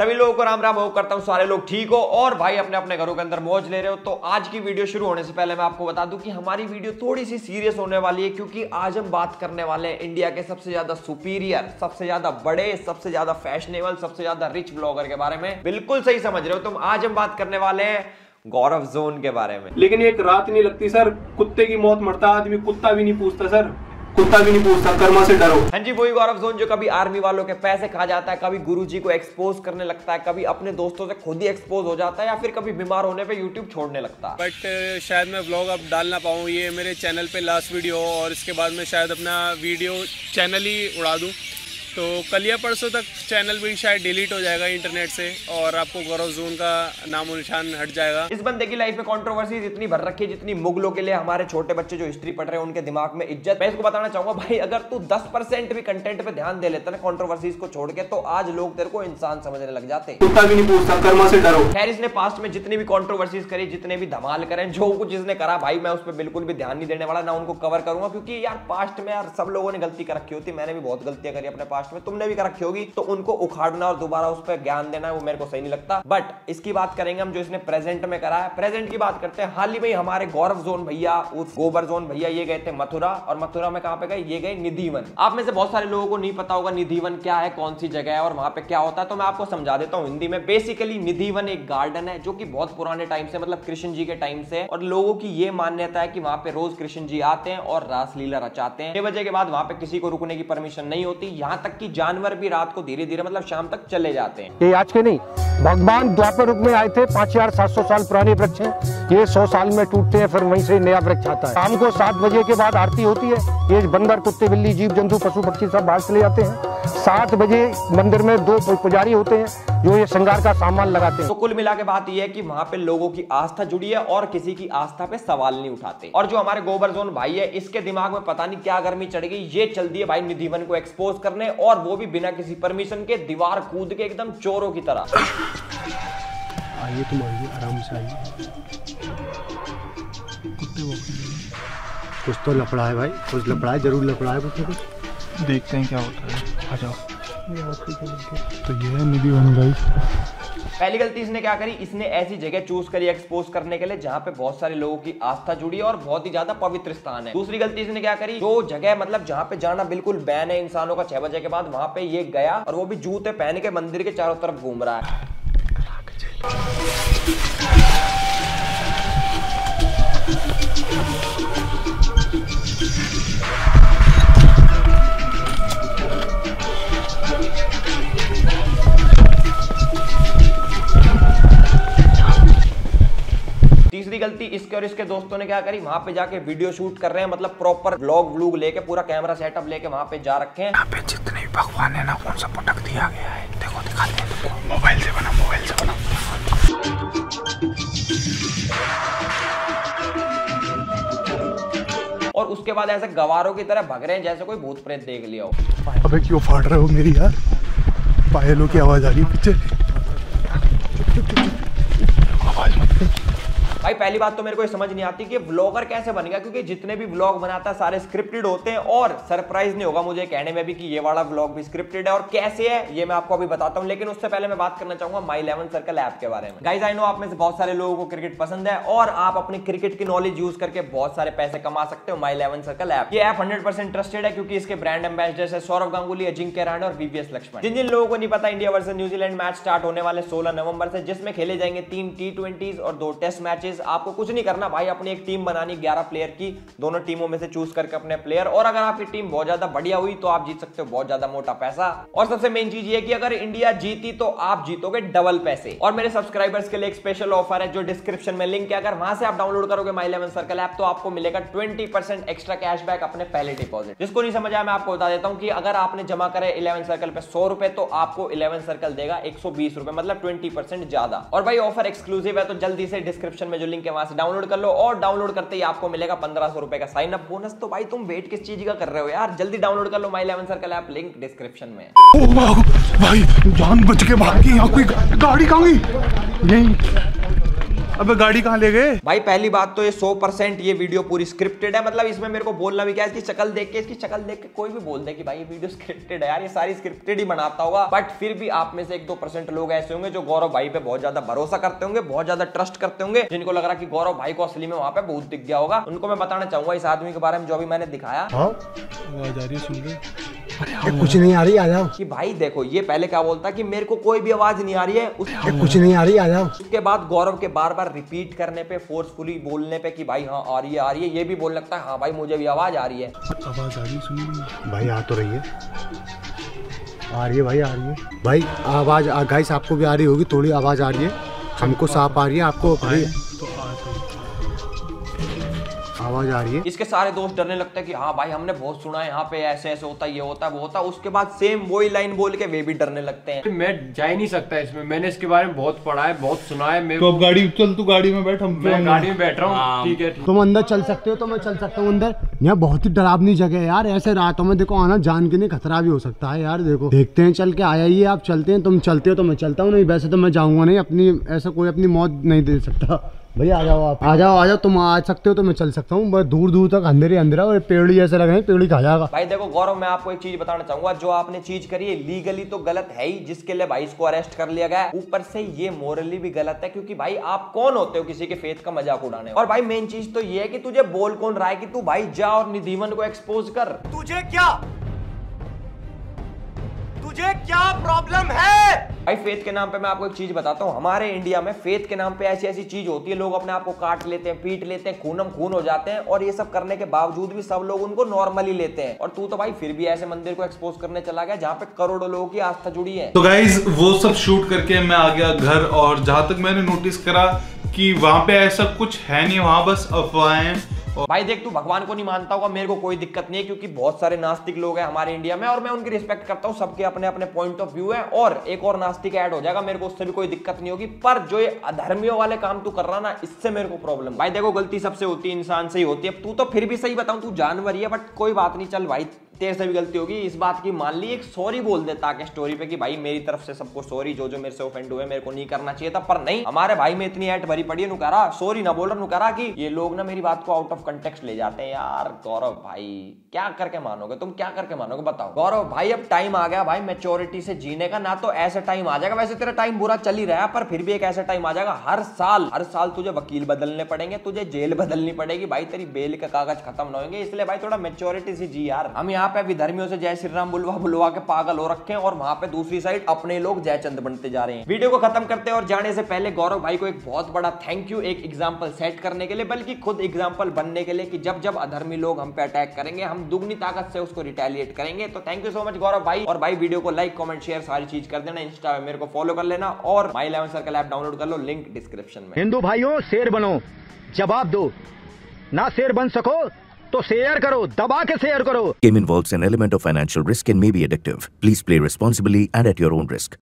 सभी लोगों को राम राम। होप करता हूँ सारे लोग ठीक हो और भाई अपने अपने घरों के अंदर मौज ले रहे हो। तो आज की वीडियो शुरू होने से पहले मैं आपको बता दूं कि हमारी वीडियो थोड़ी सी सीरियस होने वाली है, क्योंकि आज हम बात करने वाले हैं इंडिया के सबसे ज्यादा सुपीरियर, सबसे ज्यादा बड़े, सबसे ज्यादा फैशनेबल, सबसे ज्यादा रिच ब्लॉगर के बारे में। बिल्कुल सही समझ रहे हो तुम। आज हम बात करने वाले हैं गौरव जोन के बारे में। लेकिन एक रात नहीं लगती सर, कुत्ते की मौत मरता आदमी कुत्ता भी नहीं पूछता सर, कुत्ता भी नहीं पूछता, कर्मा से डरो। हाँ जी, वही गौरव जोन जो कभी आर्मी वालों के पैसे खा जाता है, कभी गुरुजी को एक्सपोज करने लगता है, कभी अपने दोस्तों से खुद ही एक्सपोज हो जाता है, या फिर कभी बीमार होने पे यूट्यूब छोड़ने लगता है। बट शायद मैं व्लॉग अब डाल ना पाऊँ, ये मेरे चैनल पे लास्ट वीडियो हो और इसके बाद मैं शायद अपना वीडियो चैनल ही उड़ा दूँ। तो कल या परसों तक चैनल भी शायद डिलीट हो जाएगा इंटरनेट से और आपको गौरव जोन का नामो निशान हट जाएगा। इस बंदे की लाइफ में कंट्रोवर्सीज इतनी भर रखी है जितनी मुगलों के लिए हमारे छोटे बच्चे जो हिस्ट्री पढ़ रहे हैं उनके दिमाग में इज्जत। मैं इसको बताना चाहूंगा भाई, अगर तू 10% भी कंटेंट पे ध्यान दे लेता ना कंट्रोवर्सीज को छोड़ के, तो आज लोग तेरे को इंसान समझने लग जाते। कुत्ता भी नहीं पूछता, कर्मा से डरो। खैर, इसने पास्ट में जितनी भी कंट्रोवर्सीज करी, जितने भी धमाल करे, जो कुछ इसने करा भाई, मैं उस पर बिल्कुल भी ध्यान नहीं देने वाला, ना उनको कवर करूंगा, क्योंकि यार पास्ट में यार सब लोगों ने गलती कर रखी होती। मैंने भी बहुत गलतियां करी अपने पास्ट में, तुमने भी कर रखी होगी, तो उनको उखाड़ना और दोबारा उस पर ज्ञान देना वो मेरे को सही नहीं लगता। बट इसकी बात करेंगे हम जो इसने प्रेजेंट में करा है। प्रेजेंट की बात करते हैं। हाल ही में हमारे गौरव जोन भैया, उस गोबर जोन भैया, ये गए थे मथुरा। और मथुरा में कहां पे गए? ये गए निधिवन। आप में से बहुत सारे लोगों को नहीं पता होगा निधिवन क्या है, कौन सी जगह है और वहां पे क्या होता है, तो मैं आपको समझा देता हूं हिंदी में। बेसिकली निधिवन एक गार्डन है जो कि बहुत पुराने टाइम से, मतलब कृष्ण जी के टाइम से, और लोगों की ये मान्यता है कि वहां पे रोज कृष्ण जी आते हैं और रासलीला रचाते हैं। 6 बजे के बाद वहां पे किसी को रुकने की परमिशन नहीं होती, यहां तक कि जानवर भी रात को धीरे धीरे, मतलब शाम तक चले जाते हैं। ये आज के नहीं, भगवान द्वापर युग में आए थे। 5700 साल पुराने वृक्ष हैं, ये 100 साल में टूटते हैं, फिर वहीं से नया वृक्ष आता है। शाम को 7 बजे के बाद आरती होती है। ये बंदर, कुत्ते, बिल्ली, जीव जंतु, पशु पक्षी सब बाहर चले जाते हैं। 7 बजे मंदिर में 2 पुजारी होते हैं जो ये श्रृंगार का सामान लगाते हैं। तो कुल मिला के बात ये है कि वहां पे लोगों की आस्था जुड़ी है और किसी की आस्था पे सवाल नहीं उठाते। और जो हमारे गोबर जोन भाई है, इसके दिमाग में पता नहीं क्या गर्मी चढ़ गई, ये चल दिए भाई निधिवन को एक्सपोज करने, और वो भी बिना किसी परमिशन के, दीवार कूद के, एकदम चोरों की तरह। आइए तुम आइए, आराम से आइए। कुत्ते वो कुछ तो लफड़ा है भाई, कुछ लफड़ा है, जरूर लफड़ा है। देखते हैं क्या होता है, आ जाओ। तो ये है निधिवन गाइस। पहली गलती इसने क्या करी, इसने ऐसी जगह चूज करी एक्सपोज करने के लिए जहां पे बहुत सारे लोगों की आस्था जुड़ी है और बहुत ही ज्यादा पवित्र स्थान है। दूसरी गलती इसने क्या करी, जो जगह मतलब जहां पे जाना बिल्कुल बैन है इंसानों का 6 बजे के बाद, वहां पे ये गया और वो भी जूते पहन के मंदिर के चारों तरफ घूम रहा है। तीसरी गलती इसके और इसके दोस्तों ने क्या करी, वहां पे जाके वीडियो शूट कर रहे हैं, मतलब प्रॉपर व्लॉग व्लूग लेके, पूरा कैमरा सेटअप लेके वहां पे जा रखे हैं। यहाँ पे जितने भी भगवान है ना, कौन सा पटक दिया गया है, देखो दिखाते हैं तुमको। मोबाइल से बना, मोबाइल से बना। और उसके बाद ऐसे गवारों की तरह भग रहे हैं जैसे कोई भूत प्रेत देख लिया हो। अबे क्यों फाड़ रहे हो मेरी यार, पायलों की आवाज आ रही है पीछे। आवाज मत दे भाई। पहली बात तो मेरे को ये समझ नहीं आती कि व्लॉगर कैसे बन गया, क्योंकि जितने भी व्लॉग बनाता है सारे स्क्रिप्टेड होते हैं, और सरप्राइज नहीं होगा मुझे कहने में भी कि ये वाला व्लॉग भी स्क्रिप्टेड है। और कैसे है ये मैं आपको अभी बताता हूं, लेकिन उससे पहले मैं बात करना चाहूंगा माई 11 सर्कल ऐप के बारे में। गाइस, आई नो आप में से बहुत सारे लोगों को क्रिकेट पसंद है और आप अपनी क्रिकेट की नॉलेज यूज करके बहुत सारे पैसे कमा सकते हो माई 11 सर्कल ऐप। ये ऐप 100% ट्रस्टेड है, क्योंकि इसके ब्रांड एम्बेसडर है सौरव गांगुली, अजिंक्य रहाणे और वीवीएस लक्ष्मण। जिन जिन लोगों को नहीं पता, India versus New Zealand match start होने वाले 16 नवंबर से, जिसमें खेले जाएंगे 3 T20s और 2 टेस्ट मैचेस। आपको कुछ नहीं करना भाई, अपनी एक टीम बनानी 11 प्लेयर की, दोनों टीमों में से चूज करके अपने प्लेयर, और अगर आपकी टीम बहुत ज्यादा बढ़िया हुई तो आप जीत सकते हो बहुत ज्यादा मोटा पैसा। और सबसे मेन चीज ये कि अगर इंडिया जीती तो आप जीतोगे डबल पैसे। और मेरे सब्सक्राइबर्स के लिए एक स्पेशल ऑफर है जो डिस्क्रिप्शन में लिंक है, अगर वहां से आप डाउनलोड करोगे माई 11 सर्कल ऐप, तो आपको मिलेगा 20% एक्स्ट्रा कैशबैक अपने पहले डिपॉजिट। जिसको नहीं समझ आया मैं आपको बता देता हूं कि अगर आपने जमा करे 11 सर्कल पे 100 रुपए, तो आपको 11 सर्कल देगा 120 रुपए, मतलब 20% ज्यादा। और भाई ऑफर एक्सक्लूसिव है, तो जल्दी से डिस्क्रिप्शन में जो लिंक है वहां से डाउनलोड कर लो, और डाउनलोड करते ही आपको मिलेगा 1500 रुपए का साइन अप बोनस। तो भाई तुम वेट किस चीज का कर रहे हो यार, जल्दी डाउनलोड कर लो my 11 circle app, link description में। ओ भाई जान बच के भाग गई, यहाँ कोई गाड़ी कहाँ गई? यही अबे गाड़ी कहाँ ले गए? भाई पहली बात तो ये 100% ये वीडियो पूरी स्क्रिप्टेड है। मतलब इसमें मेरे को बोलना भी क्या है, इसकी शक्ल देख के कोई भी बोल दे कि भाई ये वीडियो स्क्रिप्टेड है यार, ये सारी स्क्रिप्टेड ही बनाता होगा। बट फिर भी आप में से 1-2% लोग ऐसे होंगे जो गौरव भाई पे बहुत ज्यादा भरोसा करते होंगे, बहुत ज्यादा ट्रस्ट करते होंगे, जिनको लग रहा कि गौरव भाई को असली में वहां पे बहुत दिख गया होगा। उनको मैं बताना चाहूंगा इस आदमी के बारे में जो अभी मैंने दिखाया। आवाज आ रही है, सुन रहे? कुछ नहीं आ रही, आ जाओ। कि भाई देखो ये पहले क्या बोलता कि मेरे को कोई भी आवाज नहीं आ रही है, कुछ नहीं आ रही, आ जाओ। उसके बाद गौरव के बार बार रिपीट करने पे, फोर्सफुली बोलने पे कि भाई हाँ आ रही है, ये भी बोल लगता है हाँ भाई मुझे भी आवाज आ रही है। आवाज आ रही है, सुनिए भाई आ तो रही है, आ रही है भाई, आ रही है भाई आवाज। गाइस आपको भी आ रही होगी, थोड़ी आवाज आ रही है, हमको साफ आ रही है, आपको आवाज आ रही है। इसके सारे दोस्त डरने लगते हैं कि हाँ भाई हमने बहुत सुना है यहाँ पे ऐसे ऐसे होता है, ये होता है वो होता है। उसके बाद सेम वही लाइन बोल के वे भी डरने लगते हैं। मैं जा ही नहीं सकता इसमें, मैंने इसके बारे में बहुत पढ़ा है, बहुत सुना है। तो अब गाड़ी चल, तू गाड़ी में बैठ, मैं गाड़ी में बैठ रहा हूँ। ठीक है, तुम अंदर चल सकते हो तो मैं चल सकता हूँ अंदर। यहाँ बहुत ही डरावनी जगह है यार, ऐसे रातों में देखो आना जान के नहीं खतरा भी हो सकता है यार। देखो देखते हैं, चल के आया ही आप, चलते हैं। तुम चलते हो तो मैं चलता हूँ, नहीं वैसे तो मैं जाऊंगा नहीं, अपनी ऐसा कोई अपनी मौत नहीं दे सकता। भैया आ जाओ, आप आ जाओ, तुम आ सकते हो तो मैं चल सकता हूँ। बस दूर दूर तक अंधेरे अंधेरा, और पेड़ ऐसे लग रहे हैं, पेड़ ही खा जाएगा। भाई देखो गौरव, मैं आपको एक चीज बताना चाहूंगा, जो आपने चीज करी है लीगली तो गलत है ही, जिसके लिए भाई इसको अरेस्ट कर लिया गया है। ऊपर से ये मोरली भी गलत है, क्योंकि भाई आप कौन होते हो किसी के फेथ का मजाक उड़ाने। और भाई मेन चीज तो ये है कि तुझे बोल कौन रहा है कि तू भाई जा और निधिवन को एक्सपोज कर। तुझे क्या प्रॉब्लम है? भाई फेथ के नाम पे मैं आपको एक चीज बताता हूँ, हमारे इंडिया में फेथ के नाम पे ऐसी ऐसी चीज होती है, लोग अपने आप को काट लेते हैं, पीट लेते हैं, खूनम खून हो जाते हैं, और ये सब करने के बावजूद भी सब लोग उनको नॉर्मली लेते हैं। और तू तो भाई फिर भी ऐसे मंदिर को एक्सपोज करने चला गया जहाँ पे करोड़ों लोगों की आस्था जुड़ी है। तो गाइज वो सब शूट करके मैं आ गया घर, और जहां तक मैंने नोटिस करा कि वहां पे ऐसा कुछ है नहीं, वहां बस अफवाहें। भाई देख, तू भगवान को नहीं मानता होगा, मेरे को कोई दिक्कत नहीं है, क्योंकि बहुत सारे नास्तिक लोग हैं हमारे इंडिया में, और मैं उनकी रिस्पेक्ट करता हूँ। सबके अपने अपने पॉइंट ऑफ व्यू है, और एक और नास्तिक ऐड हो जाएगा, मेरे को उससे भी कोई दिक्कत नहीं होगी। पर जो ये अधर्मियों वाले काम तू कर रहा ना, इससे मेरे को प्रॉब्लम। भाई देखो गलती सबसे होती है, इंसान से ही होती है। तू तो फिर भी सही बताऊं, तू जानवर ही है, बट कोई बात नहीं, चल भाई तेरे से भी गलती होगी, इस बात की मान ली, एक सॉरी बोल दे ताकि स्टोरी पे कि भाई मेरी तरफ से सबको सॉरी, जो जो मेरे से ऑफेंड हुए, मेरे को नहीं करना चाहिए था। पर नहीं, हमारे भाई में इतनी ऐट भरी पड़ी है, नुकारा सॉरी ना बोल रहा, नुकारा कि ये लोग ना मेरी बात को आउट ऑफ कंटेक्स्ट ले जाते हैं। यार गौरव भाई क्या करके मानोगे तुम, क्या करके मानोगे बताओ। गौरव भाई अब टाइम आ गया भाई मैच्योरिटी से जीने का, ना तो ऐसा टाइम आ जाएगा, वैसे तेरा टाइम बुरा चल ही रहा है, पर फिर भी एक ऐसा टाइम आ जाएगा, हर साल तुझे वकील बदलने पड़ेंगे, तुझे जेल बदलनी पड़ेगी भाई, तेरी बेल के कागज खत्म ना होंगे। इसलिए भाई थोड़ा मैच्योरिटी से जी यार। हम यहाँ पे विधर्मियों से जय श्री राम बुलवा के पागल हो रखे हैं, और वहां पे दूसरी साइड अपने लोग जयचंद बनते जा रहे हैं। वीडियो को खत्म करते हैं, और जाने से पहले गौरव भाई को एक बहुत बड़ा थैंक यू, एक एग्जांपल सेट करने के लिए, बल्कि खुद एग्जांपल बनने के लिए, कि जब जब अधर्मी लोग हम पे अटैक करेंगे, हम दुगनी ताकत से उसको रिटेलिएट करेंगे। तो thank you so much Gaurav भाई। और भाई वीडियो को लाइक, कमेंट, शेयर सारी चीज कर देना, इंस्टा में मेरे को फॉलो कर लेना, और माई 11 सर्कल ऐप डाउनलोड कर लो, लिंक डिस्क्रिप्शन में। हिंदू भाइयों, शेर बनो, जवाब दो। ना शेर बन सको तो शेयर करो, दबा के शेयर करो। Game involves an element of financial risk and may be addictive. Please play responsibly and at your own risk.